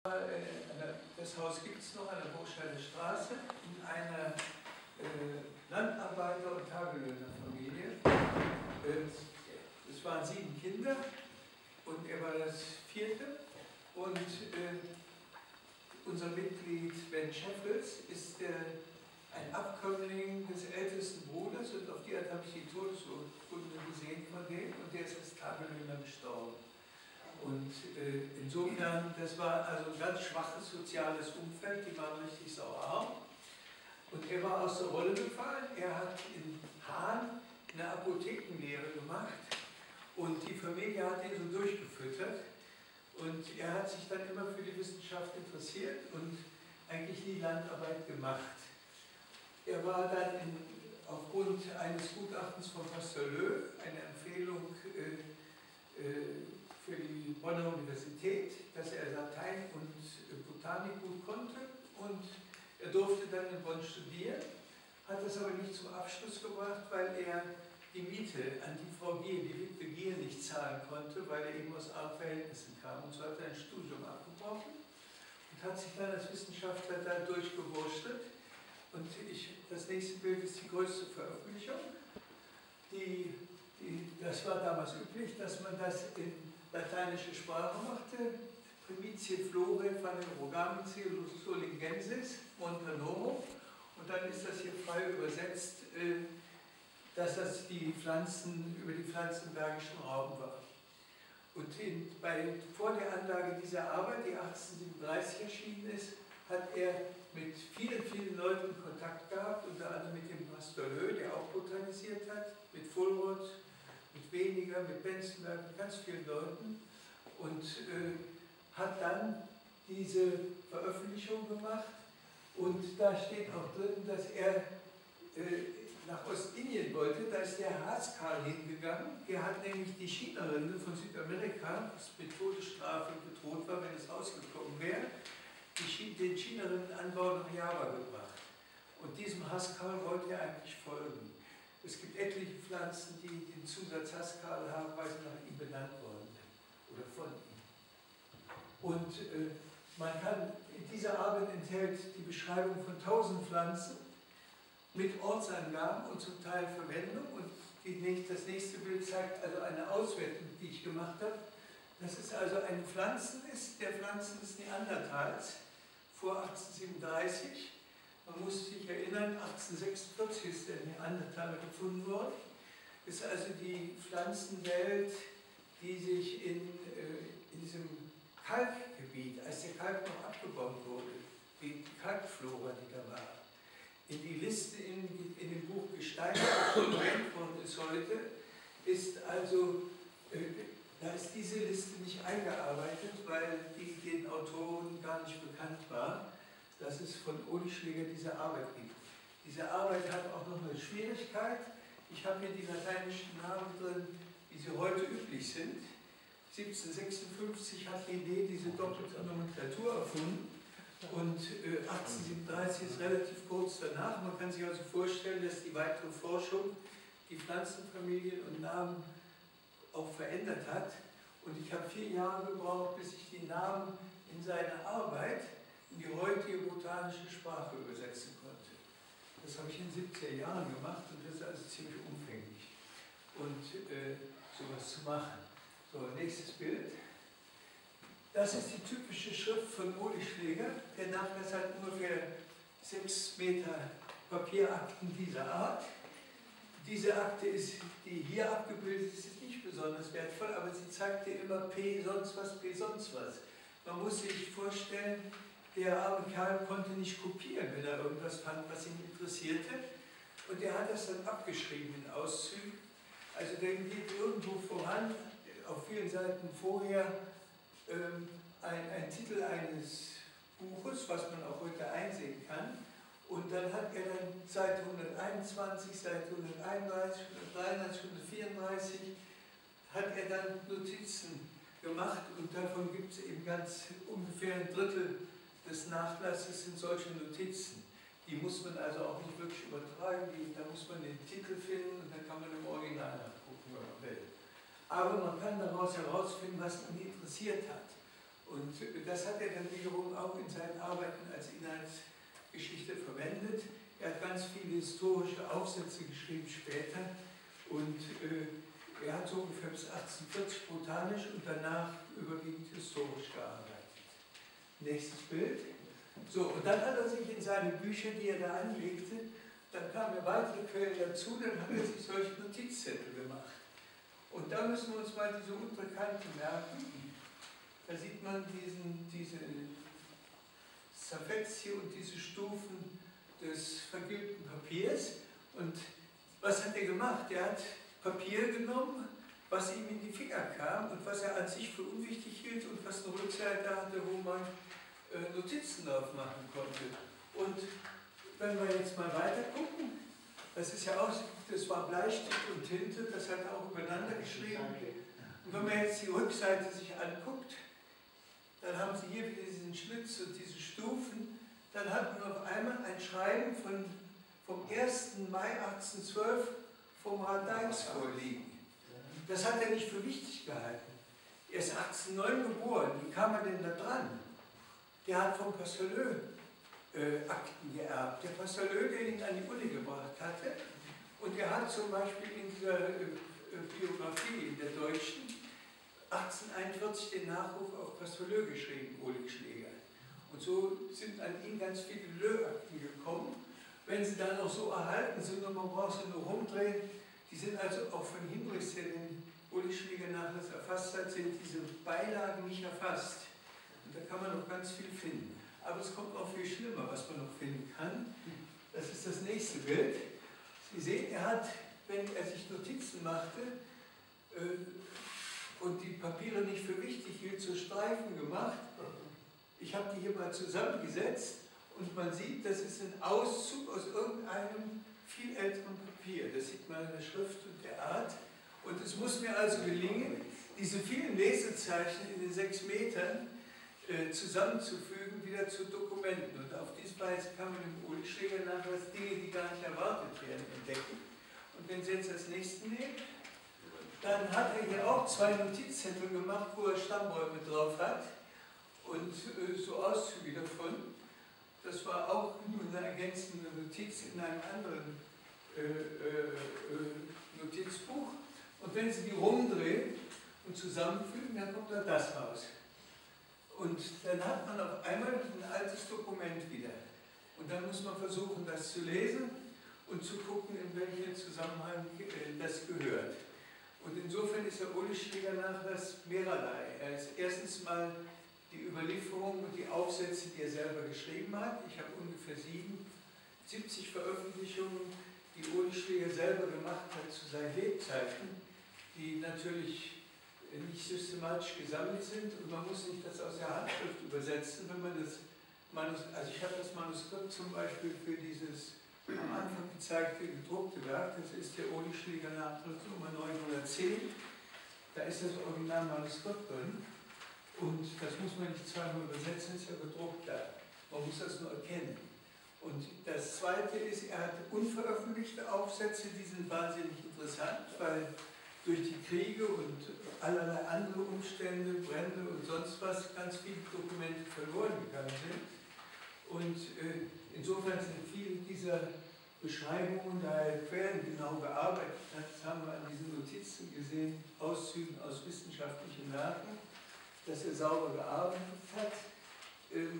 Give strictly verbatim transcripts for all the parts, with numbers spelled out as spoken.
Das Haus gibt es noch an der Burgscheider Straße in einer äh, Landarbeiter- und Tagelöhnerfamilie. Äh, es waren sieben Kinder und er war das vierte. Und äh, unser Mitglied Ben Scheffels ist äh, ein Abkömmling des ältesten Bruders und auf die Art habe ich die Todesurkunde gesehen von dem und der ist als Tagelöhner gestorben. Und äh, insofern, das war also ein ganz schwaches soziales Umfeld, die waren richtig sauarm. Und er war aus der Rolle gefallen, er hat in Hahn eine Apothekenlehre gemacht und die Familie hat ihn so durchgefüttert. Und er hat sich dann immer für die Wissenschaft interessiert und eigentlich nie Landarbeit gemacht. Er war dann in, aufgrund eines Gutachtens von Pasteur Löw, eine Empfehlung äh, äh, für die Bonner Universität, dass er Latein und Botanik gut konnte und er durfte dann in Bonn studieren, hat das aber nicht zum Abschluss gebracht, weil er die Miete an die Frau Gier, die Witwe Gier, nicht zahlen konnte, weil er eben aus armen Verhältnissen kam. Und so hat er ein Studium abgebrochen und hat sich dann als Wissenschaftler da durchgewurschtelt. Und ich, das nächste Bild ist die größte Veröffentlichung. Die, die, das war damals üblich, dass man das in lateinische Sprache machte. Primitie Flore Phanerogamince Solingensis Montanomo. Und dann ist das hier frei übersetzt, äh, dass das die Pflanzen, über die pflanzenbergischen Raum war. Und in, bei, vor der Anlage dieser Arbeit, die achtzehnhundertsiebenunddreißig erschienen ist, hat er mit vielen, vielen Leuten Kontakt gehabt, unter anderem mit dem Pasteur Löw, der auch botanisiert hat, mit Fulroth, mit Weniger, mit Benzenberg, mit ganz vielen Leuten und äh, hat dann diese Veröffentlichung gemacht und da steht auch drin, dass er äh, nach Ostindien wollte, da ist der Haskell hingegangen, der hat nämlich die Chinarinde von Südamerika, das mit Todesstrafe bedroht war, wenn es rausgekommen wäre, die, den Chinarindenanbau nach Java gebracht. Und diesem Haskell wollte er eigentlich folgen. Es gibt etliche Pflanzen, die den Zusatz Haskell haben, weil sie nach ihm benannt worden sind oder von ihm. Und äh, man kann, diese Arbeit enthält die Beschreibung von tausend Pflanzen mit Ortsangaben und zum Teil Verwendung. Und die, das nächste Bild zeigt also eine Auswertung, die ich gemacht habe. Das ist also eine Pflanzenlist der Pflanzen des Neandertals vor achtzehnhundertsiebenunddreißig. Man muss sich erinnern, achtzehnhundertsechsundvierzig ist der Neandertaler gefunden worden. Das ist also die Pflanzenwelt, die sich in, äh, in diesem Kalkgebiet, als der Kalk noch abgebaut wurde, die Kalkflora, die da war, in die Liste in, in dem Buch Gestein, das erwähnt worden ist heute, ist also, äh, da ist diese Liste nicht eingearbeitet, weil die den Autoren gar nicht bekannt war, dass es von Oehlischläger diese Arbeit gibt. Diese Arbeit hat auch noch eine Schwierigkeit. Ich habe hier die lateinischen Namen drin, wie sie heute üblich sind. siebzehnhundertsechsundfünfzig hat Linné diese doppelte Nomenklatur erfunden. Und äh, achtzehnhundertsiebenunddreißig ist relativ kurz danach. Man kann sich also vorstellen, dass die weitere Forschung die Pflanzenfamilien und Namen auch verändert hat. Und ich habe vier Jahre gebraucht, bis ich die Namen in seiner Arbeit in die heutige botanische Sprache übersetzen konnte. Das habe ich in den siebziger Jahren gemacht und das ist also ziemlich umfänglich. Und äh, sowas zu machen. So, nächstes Bild. Das ist die typische Schrift von Oehlischläger. Der Nachlass hat ungefähr sechs Meter Papierakten dieser Art. Diese Akte, ist, die hier abgebildet ist, ist nicht besonders wertvoll, aber sie zeigt dir immer P sonst was, P sonst was. Man muss sich vorstellen, der arme Kerl konnte nicht kopieren, wenn er irgendwas fand, was ihn interessierte. Und er hat das dann abgeschrieben in Auszügen. Also der geht irgendwo voran, auf vielen Seiten vorher, ähm, ein, ein Titel eines Buches, was man auch heute einsehen kann. Und dann hat er dann Seite hunderteinundzwanzig, Seite hunderteinunddreißig, hundertdreiunddreißig, hundertvierunddreißig, hat er dann Notizen gemacht und davon gibt es eben ganz ungefähr ein Drittel des Nachlasses sind solche Notizen. Die muss man also auch nicht wirklich übertragen, die, da muss man den Titel finden und dann kann man im Original nachgucken, wenn man will. Aber man kann daraus herausfinden, was ihn interessiert hat. Und das hat er dann wiederum auch in seinen Arbeiten als Inhaltsgeschichte verwendet. Er hat ganz viele historische Aufsätze geschrieben später und äh, er hat so ungefähr bis achtzehnhundertvierzig botanisch und danach überwiegend historisch gearbeitet. Nächstes Bild. So, und dann hat er sich in seine Bücher, die er da anlegte, dann kamen ja weitere Quellen dazu, dann hat er sich solche Notizzettel gemacht. Und da müssen wir uns mal diese untere Kante merken. Da sieht man diesen, diese Safetti und diese Stufen des vergilbten Papiers. Und was hat er gemacht? Er hat Papier genommen, was ihm in die Finger kam und was er an sich für unwichtig hielt und was eine Rückseite hatte, wo man äh, Notizen drauf machen konnte. Und wenn wir jetzt mal weiter gucken, das ist ja auch, das war Bleistift und Tinte, das hat er auch übereinander geschrieben. Und wenn man jetzt die Rückseite sich anguckt, dann haben Sie hier wieder diesen Schlitz und diese Stufen. Dann hat man auf einmal ein Schreiben von, vom ersten Mai achtzehnhundertzwölf vom Rat Deix vorliegen. Das hat er nicht für wichtig gehalten. Er ist achtzehnhundertneun geboren, wie kam er denn da dran? Der hat vom Pasteleu äh, Akten geerbt. Der Pasteleu, der ihn an die Uni gebracht hatte. Und er hat zum Beispiel in dieser äh, Biografie in der Deutschen achtzehnhunderteinundvierzig den Nachruf auf Pasteleu geschrieben, Oleg Schläger. Und so sind an ihn ganz viele Leu-Akten gekommen. Wenn sie dann noch so erhalten sind und man braucht sie nur rumdrehen, die sind also auch von Hinrichs, der den Oleg Schläger Nachlass erfasst hat, sind diese Beilagen nicht erfasst. Und da kann man noch ganz viel finden. Aber es kommt noch viel schlimmer, was man noch finden kann. Das ist das nächste Bild. Sie sehen, er hat, wenn er sich Notizen machte, äh, und die Papiere nicht für wichtig hielt, so Streifen gemacht. Ich habe die hier mal zusammengesetzt und man sieht, das ist ein Auszug aus irgendeinem viel älteren Papier. Das sieht man in der Schrift und der Art. Und es muss mir also gelingen, diese vielen Lesezeichen in den sechs Metern äh, zusammenzufügen, wieder zu Dokumenten. Und auf diese Weise kann man im Oleg Schläger Nachlass Dinge, die gar nicht erwartet werden, entdecken. Und wenn Sie jetzt als nächsten nehmen, dann hat er hier auch zwei Notizzettel gemacht, wo er Stammbäume drauf hat und äh, so Auszüge davon. Das war auch nur eine ergänzende Notiz in einem anderen äh, äh, Notizbuch. Und wenn Sie die rumdrehen und zusammenfügen, dann kommt da das raus. Und dann hat man auf einmal ein altes Dokument wieder. Und dann muss man versuchen, das zu lesen und zu gucken, in welchen Zusammenhang äh, das gehört. Und insofern ist der Oleg Schläger Nachlass mehrerlei. Er ist erstens mal die Überlieferung und die Aufsätze, die er selber geschrieben hat. Ich habe ungefähr siebenundsiebzig Veröffentlichungen, die Oleg Schläger selber gemacht hat zu seinen Lebzeiten, die natürlich nicht systematisch gesammelt sind und man muss nicht das aus der Handschrift übersetzen, wenn man das Manuskript, also ich habe das Manuskript zum Beispiel für dieses am Anfang gezeigte gedruckte Werk, das ist der Oleg Schläger Nachlass Nummer neunhundertzehn, da ist das Originalmanuskript drin und das muss man nicht zweimal übersetzen, ist ja gedruckt da, man muss das nur erkennen. Und das zweite ist, er hat unveröffentlichte Aufsätze, die sind wahnsinnig interessant, weil durch die Kriege und allerlei andere Umstände, Brände und sonst was, ganz viele Dokumente verloren gegangen sind. Und äh, insofern sind viele dieser Beschreibungen, da er Quellen genau gearbeitet hat, das haben wir an diesen Notizen gesehen, Auszügen aus wissenschaftlichen Werken, dass er sauber gearbeitet hat, ähm,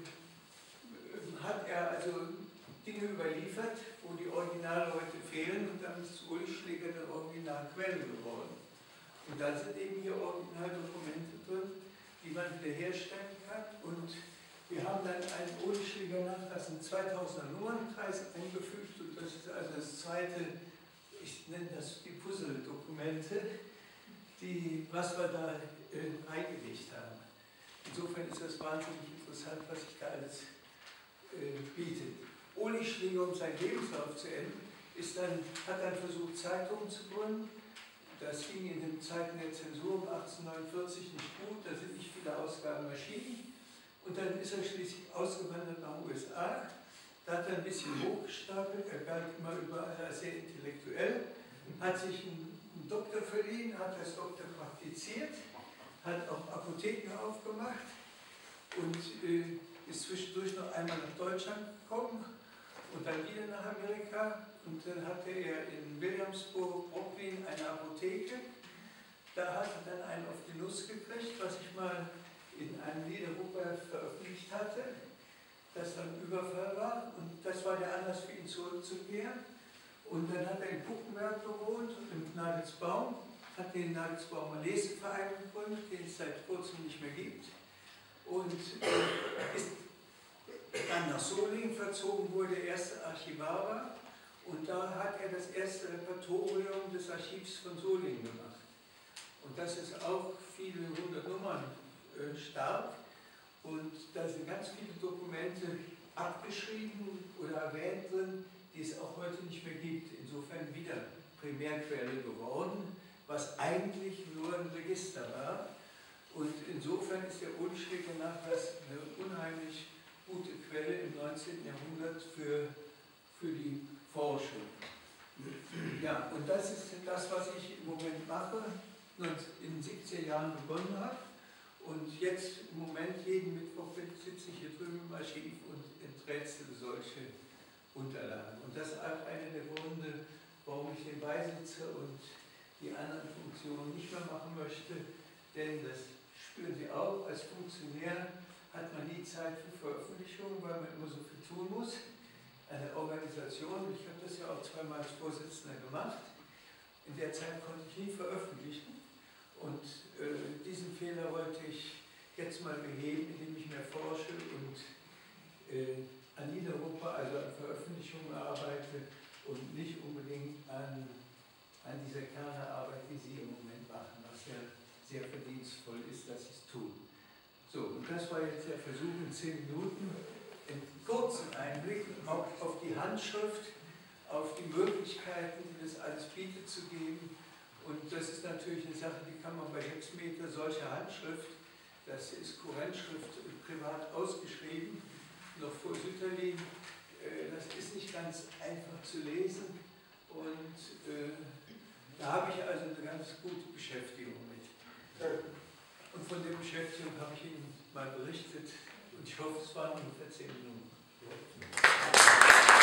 hat er also Dinge überliefert, wo die Originale heute fehlen und dann ist Oleg Schläger eine Originalquelle geworden. Und dann sind eben hier Originaldokumente drin, die man wiederherstellen kann. Und wir haben dann einen Oleg Schläger Nachlass im zweitausender Nummernkreis eingefügt und das ist also das zweite, ich nenne das die Puzzle-Dokumente, die, was wir da äh, eingelegt haben. Insofern ist das wahnsinnig interessant, was sich da alles äh, bietet. Oleg Schläger, um seinen Lebenslauf zu enden, ist dann, hat dann versucht, Zeitungen zu gründen. Das ging in den Zeiten der Zensur um achtzehnhundertneunundvierzig nicht gut, da sind nicht viele Ausgaben erschienen. Und dann ist er schließlich ausgewandert nach den U S A. Da hat er ein bisschen hochgestapelt, er galt immer überall als sehr intellektuell, hat sich einen, einen Doktor verliehen, hat als Doktor praktiziert, hat auch Apotheken aufgemacht und äh, ist zwischendurch noch einmal nach Deutschland gekommen und dann wieder nach Amerika. Und dann hatte er in Williamsburg, Brooklyn eine Apotheke. Da hat er dann einen auf die Nuss gekriegt, was ich mal in einem Liederbuch veröffentlicht hatte, das dann ein Überfall war. Und das war der Anlass für ihn zurückzukehren. Und dann hat er in Puckenberg gewohnt, im Nagelsbaum, hat den Nagelsbaumer Leseverein gegründet, den es seit kurzem nicht mehr gibt. Und äh, ist dann nach Solingen verzogen, wo der erste Archivar war. Und da hat er das erste Repertorium des Archivs von Solingen gemacht. Und das ist auch viele hundert Nummern äh, stark. Und da sind ganz viele Dokumente abgeschrieben oder erwähnt drin, die es auch heute nicht mehr gibt. Insofern wieder Primärquelle geworden, was eigentlich nur ein Register war. Und insofern ist der Odenschläger Nachlass eine unheimlich gute Quelle im neunzehnten Jahrhundert für, für die Forschung. Ja, und das ist das, was ich im Moment mache, und in den siebziger Jahren begonnen habe. Und jetzt im Moment jeden Mittwoch sitze ich hier drüben im Archiv und enträtsel solche Unterlagen. Und das ist auch einer der Gründe, warum ich den beisitze und die anderen Funktionen nicht mehr machen möchte. Denn das spüren Sie auch, als Funktionär hat man nie Zeit für Veröffentlichungen, weil man immer so viel tun muss. Eine Organisation, ich habe das ja auch zweimal als Vorsitzender gemacht, in der Zeit konnte ich nie veröffentlichen. Und äh, diesen Fehler wollte ich jetzt mal beheben, indem ich mehr forsche und äh, an Niedereuropa, also an Veröffentlichungen arbeite und nicht unbedingt an, an dieser Kernarbeit, die Sie im Moment machen, was ja sehr verdienstvoll ist, dass Sie es tun. So, und das war jetzt der Versuch in zehn Minuten, einen kurzen Einblick auch auf die Handschrift, auf die Möglichkeiten, die das alles bietet, zu geben. Und das ist natürlich eine Sache, die kann man bei Hexmeter, solcher Handschrift, das ist Kurrentschrift, privat ausgeschrieben, noch vor Sütterlin, das ist nicht ganz einfach zu lesen. Und äh, da habe ich also eine ganz gute Beschäftigung mit. Und von der Beschäftigung habe ich Ihnen mal berichtet und ich hoffe, es waren ungefähr zehn Minuten.